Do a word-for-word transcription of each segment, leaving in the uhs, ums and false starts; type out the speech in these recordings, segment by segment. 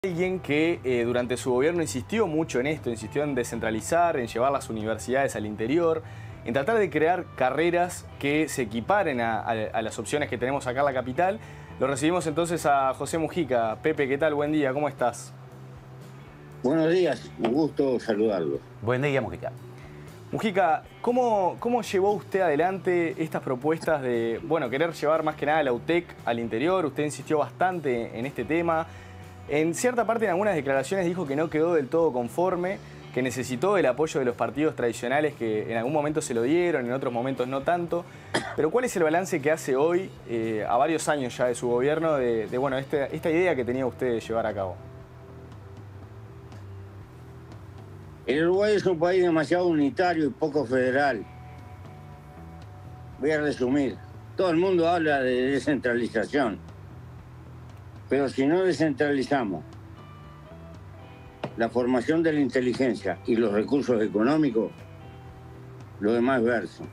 Alguien que eh, durante su gobierno insistió mucho en esto, insistió en descentralizar, en llevar las universidades al interior, en tratar de crear carreras que se equiparen a, a, a las opciones que tenemos acá en la capital. Lo recibimos entonces a José Mujica. Pepe, ¿qué tal? Buen día, ¿cómo estás? Buenos días, un gusto saludarlos. Buen día, Mujica. Mujica, ¿cómo, ¿cómo llevó usted adelante estas propuestas de, bueno, querer llevar más que nada la U T E C al interior? Usted insistió bastante en este tema. En cierta parte, en algunas declaraciones, dijo que no quedó del todo conforme, que necesitó el apoyo de los partidos tradicionales que en algún momento se lo dieron, en otros momentos no tanto. Pero ¿cuál es el balance que hace hoy, eh, a varios años ya de su gobierno, de, de bueno, este, esta idea que tenía usted de llevar a cabo? El Uruguay es un país demasiado unitario y poco federal. Voy a resumir. Todo el mundo habla de descentralización. Pero si no descentralizamos la formación de la inteligencia y los recursos económicos, lo demás es verso.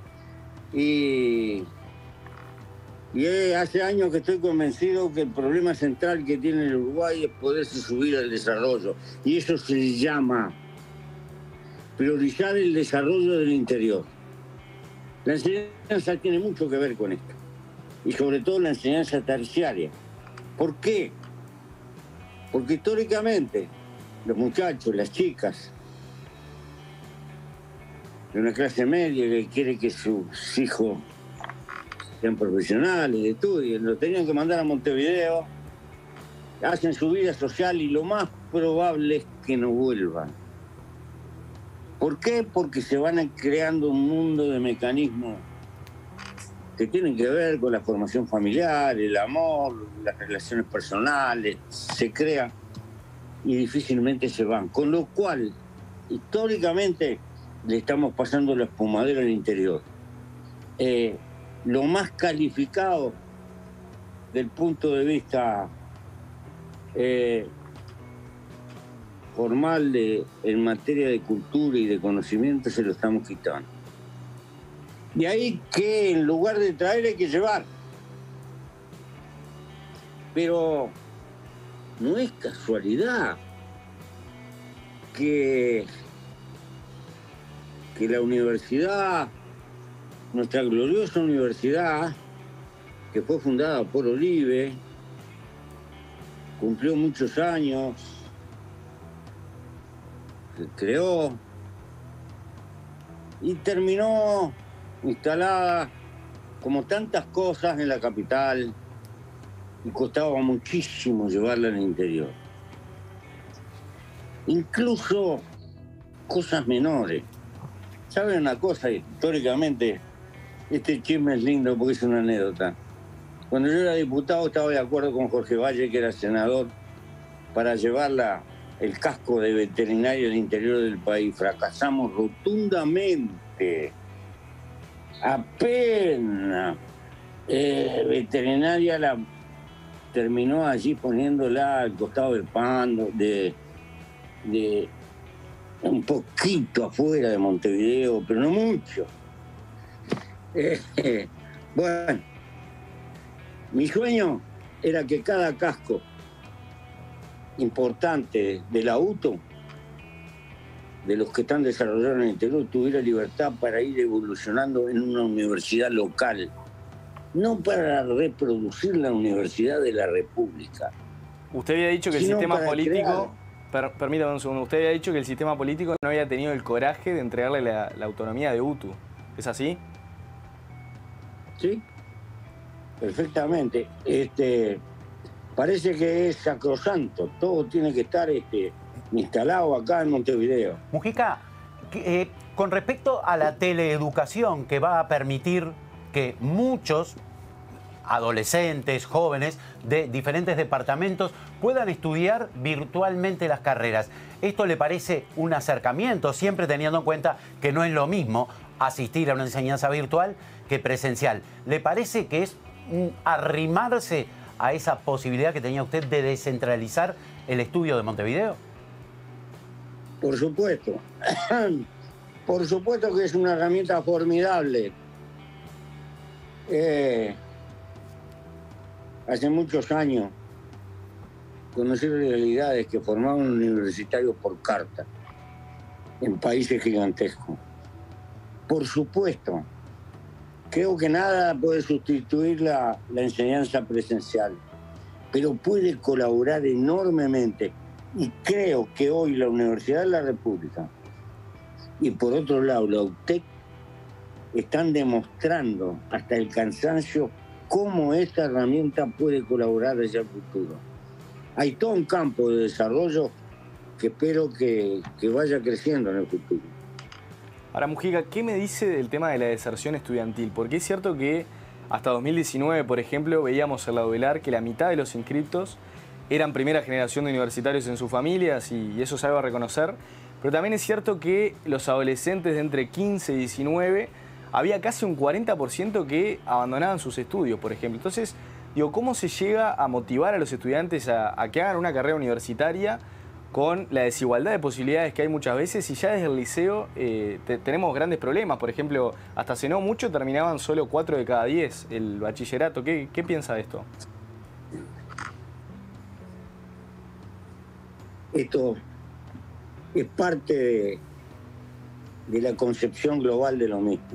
Y, y hace años que estoy convencido que el problema central que tiene el Uruguay es poderse subir al desarrollo. Y eso se llama priorizar el desarrollo del interior. La enseñanza tiene mucho que ver con esto. Y sobre todo la enseñanza terciaria. ¿Por qué? Porque históricamente los muchachos, las chicas de una clase media que quiere que sus hijos sean profesionales, estudien, lo tenían que mandar a Montevideo, hacen su vida social y lo más probable es que no vuelvan. ¿Por qué? Porque se van creando un mundo de mecanismos que tienen que ver con la formación familiar, el amor, las relaciones personales, se crean y difícilmente se van. Con lo cual, históricamente, le estamos pasando la espumadera al interior. Eh, lo más calificado del punto de vista eh, formal de, en materia de cultura y de conocimiento se lo estamos quitando. De ahí que en lugar de traer hay que llevar. Pero no es casualidad que, que la universidad, nuestra gloriosa universidad, que fue fundada por Olive, cumplió muchos años, se creó y terminó instalada como tantas cosas en la capital y costaba muchísimo llevarla al interior. Incluso cosas menores. ¿Saben una cosa? Históricamente, este chisme es lindo porque es una anécdota. Cuando yo era diputado estaba de acuerdo con Jorge Valle, que era senador, para llevarla el casco de veterinaria al interior del país. Fracasamos rotundamente. Apenas eh, veterinaria la terminó allí poniéndola al costado del Pando, de, de un poquito afuera de Montevideo, pero no mucho. Eh, eh, bueno, mi sueño era que cada casco importante de la U T O, de los que están desarrollando en el interior, tuviera libertad para ir evolucionando en una universidad local, no para reproducir la Universidad de la República. Usted había dicho que el sistema político, per, permítame un segundo, usted había dicho que el sistema político no había tenido el coraje de entregarle la, la autonomía de U T U. ¿Es así? Sí, perfectamente. Este, parece que es sacrosanto, todo tiene que estar este, instalado acá en Montevideo. Mujica, eh, con respecto a la teleeducación que va a permitir que muchos adolescentes, jóvenes de diferentes departamentos puedan estudiar virtualmente las carreras, ¿esto le parece un acercamiento, siempre teniendo en cuenta que no es lo mismo asistir a una enseñanza virtual que presencial? ¿Le parece que es un arrimarse a esa posibilidad que tenía usted de descentralizar el estudio de Montevideo? Por supuesto. Por supuesto que es una herramienta formidable. Eh, hace muchos años conocer realidades que formaban universitarios por carta en países gigantescos. Por supuesto, creo que nada puede sustituir la, la enseñanza presencial, pero puede colaborar enormemente. Y creo que hoy la Universidad de la República y por otro lado la U T E C están demostrando hasta el cansancio cómo esta herramienta puede colaborar hacia el futuro. Hay todo un campo de desarrollo que espero que, que vaya creciendo en el futuro. Ahora, Mujica, ¿qué me dice del tema de la deserción estudiantil? Porque es cierto que hasta dos mil diecinueve, por ejemplo, veíamos en la UDELAR que la mitad de los inscriptos eran primera generación de universitarios en sus familias y eso se va a reconocer. Pero también es cierto que los adolescentes de entre quince y diecinueve, había casi un cuarenta por ciento que abandonaban sus estudios, por ejemplo. Entonces, digo, ¿cómo se llega a motivar a los estudiantes a, a que hagan una carrera universitaria con la desigualdad de posibilidades que hay muchas veces? Y ya desde el liceo eh, te, tenemos grandes problemas. Por ejemplo, hasta hace no mucho terminaban solo cuatro de cada diez el bachillerato. ¿Qué, qué piensa de esto? Esto es parte de, de la concepción global de lo mismo.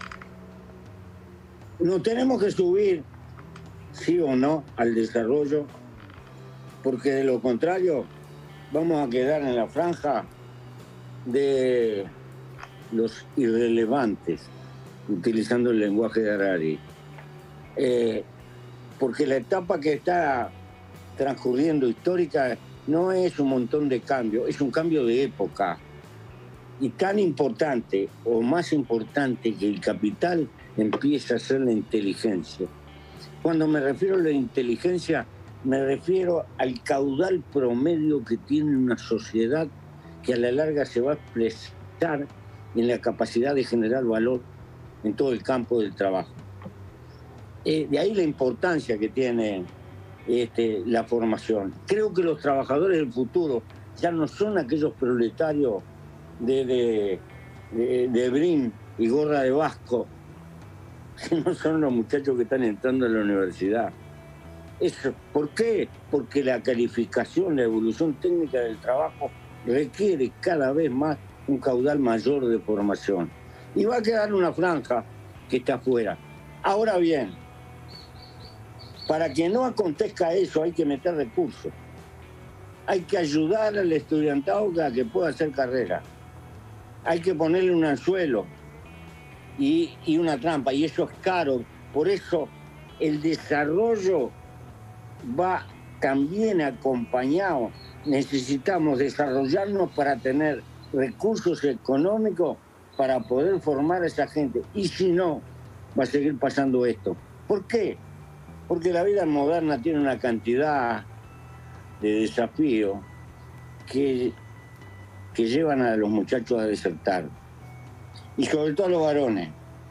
Nos tenemos que subir, sí o no, al desarrollo, porque de lo contrario vamos a quedar en la franja de los irrelevantes, utilizando el lenguaje de Harari. Eh, porque la etapa que está transcurriendo histórica no es un montón de cambios, es un cambio de época. Y tan importante, o más importante que el capital, empieza a ser la inteligencia. Cuando me refiero a la inteligencia, me refiero al caudal promedio que tiene una sociedad que a la larga se va a expresar en la capacidad de generar valor en todo el campo del trabajo. Eh, de ahí la importancia que tiene este, la formación. Creo que los trabajadores del futuro ya no son aquellos proletarios de, de, de, de brin y gorra de vasco, que no son los muchachos que están entrando a la universidad. Eso, ¿por qué? Porque la calificación, la evolución técnica del trabajo requiere cada vez más un caudal mayor de formación. Y va a quedar una franja que está afuera. Ahora bien, para que no acontezca eso hay que meter recursos. Hay que ayudar al estudiantado a que pueda hacer carrera. Hay que ponerle un anzuelo y, y una trampa, y eso es caro. Por eso el desarrollo va también acompañado. Necesitamos desarrollarnos para tener recursos económicos para poder formar a esa gente. Y si no, va a seguir pasando esto. ¿Por qué? Porque la vida moderna tiene una cantidad de desafíos que, que llevan a los muchachos a desertar. Y sobre todo a los varones.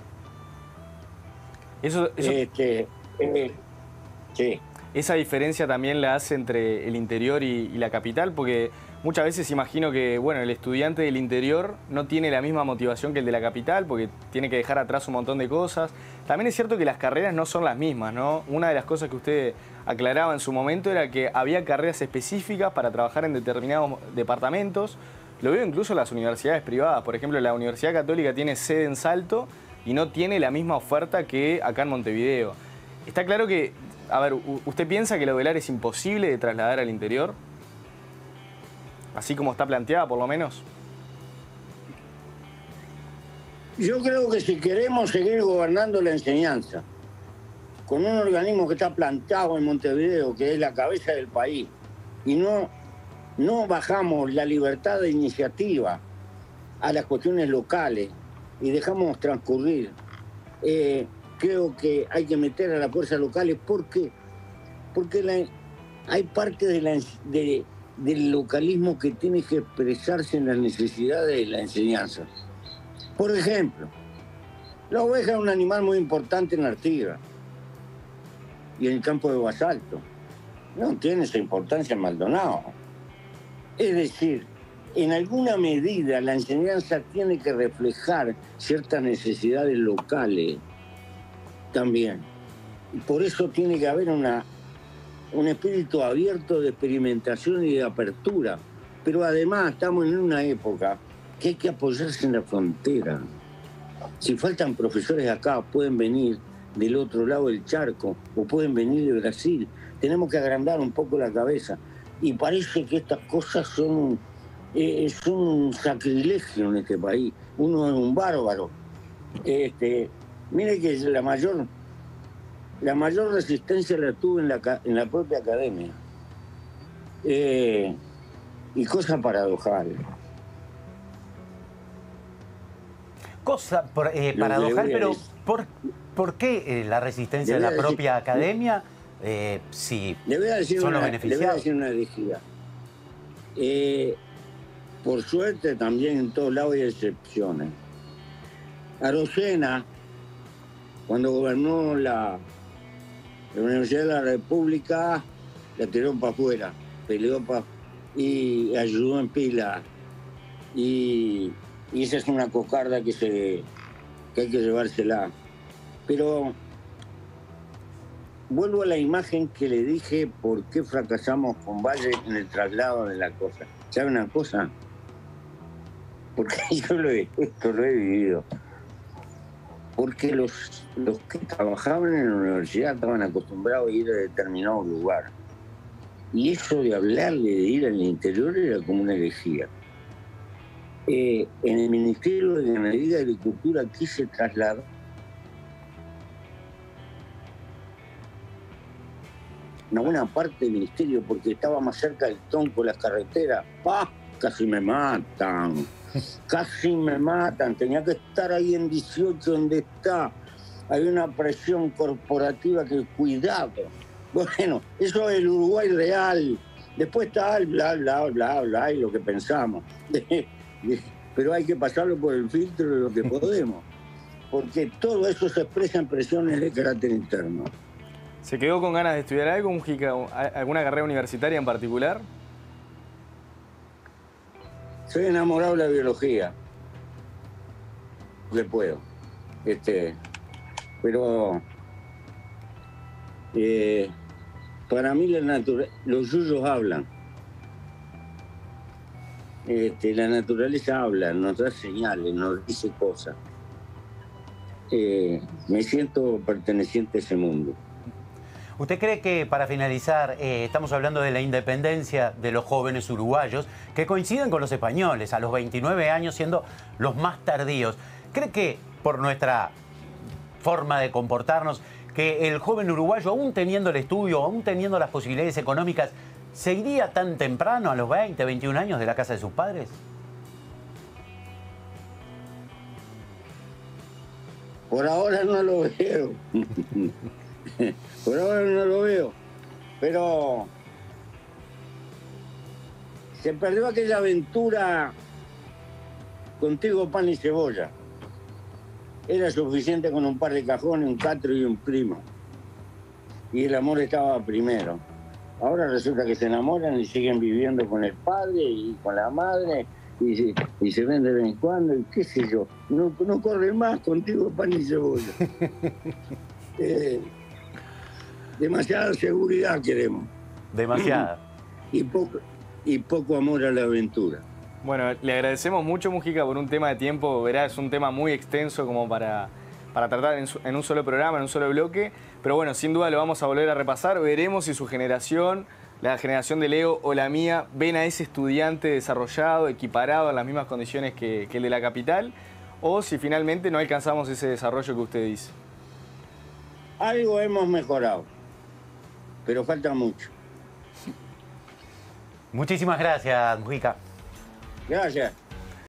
Eso, eso... Este, eh, sí. Esa diferencia también la hace entre el interior y, y la capital, porque muchas veces imagino que, bueno, el estudiante del interior no tiene la misma motivación que el de la capital, porque tiene que dejar atrás un montón de cosas. También es cierto que las carreras no son las mismas, ¿no? Una de las cosas que usted aclaraba en su momento era que había carreras específicas para trabajar en determinados departamentos. Lo veo incluso en las universidades privadas. Por ejemplo, la Universidad Católica tiene sede en Salto y no tiene la misma oferta que acá en Montevideo. Está claro que, a ver, ¿usted piensa que la UDELAR es imposible de trasladar al interior? Así como está planteada, por lo menos. Yo creo que si queremos seguir gobernando la enseñanza, con un organismo que está plantado en Montevideo, que es la cabeza del país, y no, no bajamos la libertad de iniciativa a las cuestiones locales y dejamos transcurrir, eh, creo que hay que meter a las fuerzas locales. ¿Por qué? Porque la, hay parte de la, de, del localismo que tiene que expresarse en las necesidades de la enseñanza. Por ejemplo, la oveja es un animal muy importante en Artigas y en el campo de Basalto. No tiene esa importancia en Maldonado. Es decir, en alguna medida la enseñanza tiene que reflejar ciertas necesidades locales también. Y por eso tiene que haber una, un espíritu abierto de experimentación y de apertura. Pero además estamos en una época que hay que apoyarse en la frontera. Si faltan profesores acá, pueden venir del otro lado del charco o pueden venir de Brasil. Tenemos que agrandar un poco la cabeza. Y parece que estas cosas son, eh, son un sacrilegio en este país. Uno es un bárbaro. Este, mire que la mayor, la mayor resistencia la tuve en la, en la propia academia. Eh, y cosa paradojal. Cosa eh, paradojal, pero ¿por, ¿por qué eh, la resistencia de la decir, propia academia eh, si le voy a decir son una, los beneficiados? Le voy a decir una herejía. Eh, por suerte también en todos lados hay excepciones. Arocena, cuando gobernó la, la Universidad de la República, la tiró para afuera, peleó para y ayudó en pila. Y, y esa es una cocarda que, se, que hay que llevársela. Pero vuelvo a la imagen que le dije por qué fracasamos con Valle en el traslado de la cosa. ¿Sabe una cosa? Porque yo lo he, esto lo he vivido. Porque los, los que trabajaban en la universidad estaban acostumbrados a ir a determinado lugar. Y eso de hablarle de ir al interior era como una herejía. Eh, en el Ministerio de Ganadería y Agricultura quise trasladar una buena parte del ministerio porque estaba más cerca del tronco, las carreteras. ¡Ah! Casi me matan. Casi me matan. Tenía que estar ahí en dieciocho donde está. Hay una presión corporativa que cuidado. Bueno, eso es el Uruguay real. Después está el bla, bla, bla, bla, y lo que pensamos. Pero hay que pasarlo por el filtro de lo que podemos. Porque todo eso se expresa en presiones de carácter interno. ¿Se quedó con ganas de estudiar algo, Mujica? ¿Alguna carrera universitaria en particular? Soy enamorado de la biología. Le puedo. Este, pero eh, para mí la natura, los yuyos hablan. Este, la naturaleza habla, nos da señales, nos dice cosas. Eh, me siento perteneciente a ese mundo. ¿Usted cree que, para finalizar, eh, estamos hablando de la independencia de los jóvenes uruguayos, que coinciden con los españoles, a los veintinueve años siendo los más tardíos? ¿Cree que, por nuestra forma de comportarnos, que el joven uruguayo, aún teniendo el estudio, aún teniendo las posibilidades económicas, se iría tan temprano, a los veinte, veintiún años, de la casa de sus padres? Por ahora no lo veo. Por ahora no lo veo. Pero se perdió aquella aventura contigo, pan y cebolla. Era suficiente con un par de cajones, un catro y un primo. Y el amor estaba primero. Ahora resulta que se enamoran y siguen viviendo con el padre y con la madre y se, y se ven de vez en cuando y qué sé yo. No, no corre más contigo, pan y cebolla. eh, demasiada seguridad queremos. Demasiada. Y poco, y poco amor a la aventura. Bueno, le agradecemos mucho, Mujica, por un tema de tiempo. Verá, es un tema muy extenso como para, para tratar en, su, en un solo programa, en un solo bloque. Pero bueno, sin duda lo vamos a volver a repasar. Veremos si su generación, la generación de Leo o la mía, ven a ese estudiante desarrollado, equiparado en las mismas condiciones que, que el de la capital, o si finalmente no alcanzamos ese desarrollo que usted dice. Algo hemos mejorado, pero falta mucho. Muchísimas gracias, Mujica. Gracias.